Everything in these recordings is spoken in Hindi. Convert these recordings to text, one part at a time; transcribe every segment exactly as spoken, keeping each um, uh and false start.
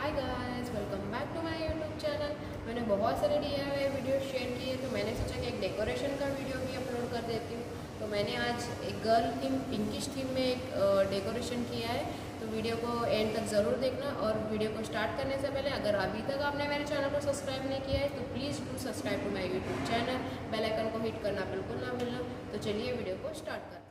Hi guys, welcome back to my YouTube channel. मैंने बहुत सारे D I Y video share किए, तो मैंने सोचा कि एक डेकोरेशन का वीडियो भी अपलोड कर देती हूँ। तो मैंने आज एक गर्ल थीम, पिंकिश थीम में एक डेकोरेशन किया है। तो वीडियो को एंड तक ज़रूर देखना। और वीडियो को स्टार्ट करने से पहले अगर अभी तक आपने मेरे चैनल को सब्सक्राइब नहीं किया है तो please do subscribe to my YouTube channel. Bell icon को हिट करना बिल्कुल ना भूलना। तो चलिए वीडियो को स्टार्ट करते हैं।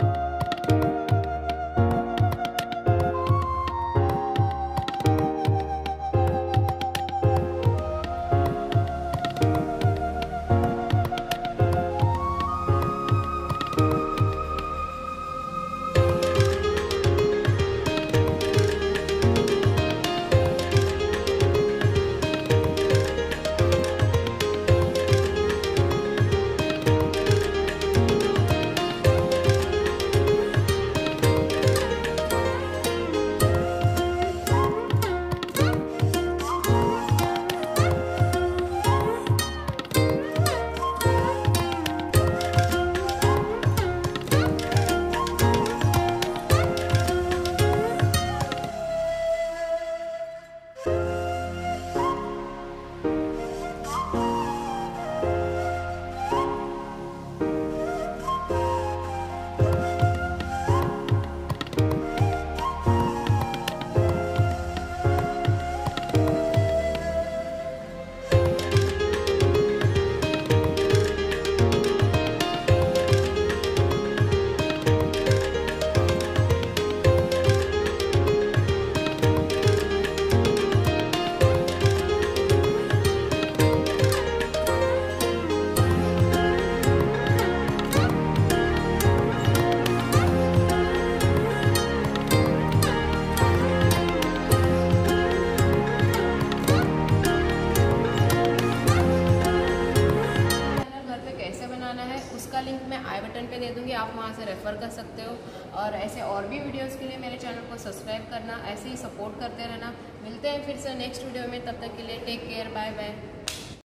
है उसका लिंक मैं आई बटन पे दे दूंगी, आप वहां से रेफर कर सकते हो। और ऐसे और भी वीडियोस के लिए मेरे चैनल को सब्सक्राइब करना, ऐसे ही सपोर्ट करते रहना। मिलते हैं फिर से नेक्स्ट वीडियो में, तब तक के लिए टेक केयर, बाय बाय।